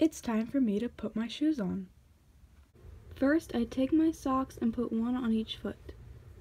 It's time for me to put my shoes on. First, I take my socks and put one on each foot.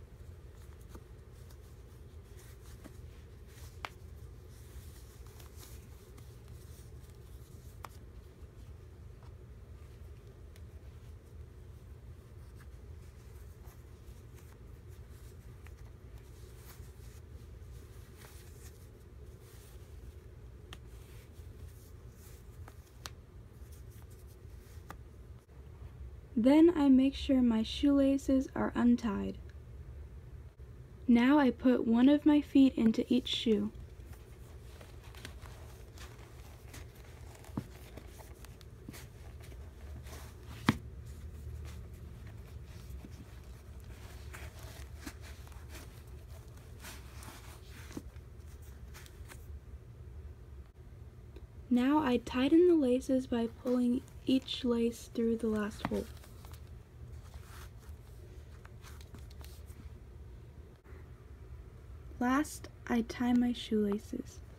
Then I make sure my shoelaces are untied. Now I put one of my feet into each shoe. Now I tighten the laces by pulling each lace through the last hole. Last, I tie my shoelaces.